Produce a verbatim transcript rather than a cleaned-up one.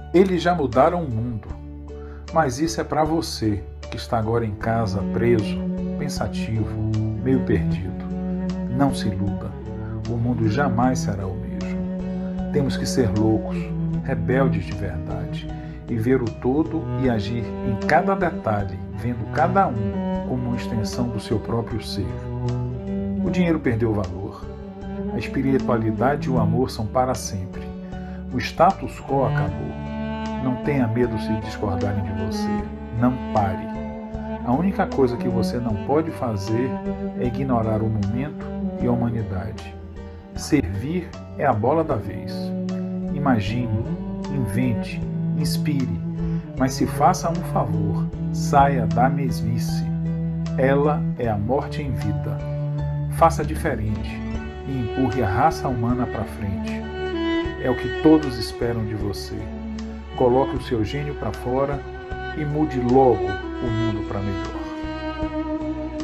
Eles já mudaram o mundo, mas isso é para você que está agora em casa preso, pensativo, meio perdido. Não se iluda, o mundo jamais será o mesmo. Temos que ser loucos, rebeldes de verdade, e ver o todo e agir em cada detalhe, vendo cada um como uma extensão do seu próprio ser. O dinheiro perdeu valor. A espiritualidade e o amor são para sempre. O status quo acabou. Não tenha medo se discordarem de você. Não pare. A única coisa que você não pode fazer é ignorar o momento e a humanidade. Servir é a bola da vez. Imagine, invente, inspire, mas se faça um favor, saia da mesmice. Ela é a morte em vida. Faça diferente e empurre a raça humana para frente. É o que todos esperam de você. Coloque o seu gênio para fora e mude logo o mundo para melhor.